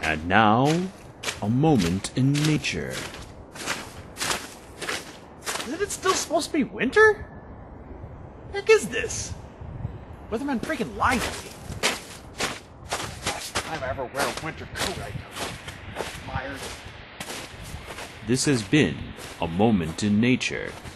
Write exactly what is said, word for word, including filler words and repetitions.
And now, a moment in nature. Isn't it still supposed to be winter? Heck is this? Weatherman freaking lied to me. Last time I ever wear a winter coat, I Myers. This has been a moment in nature.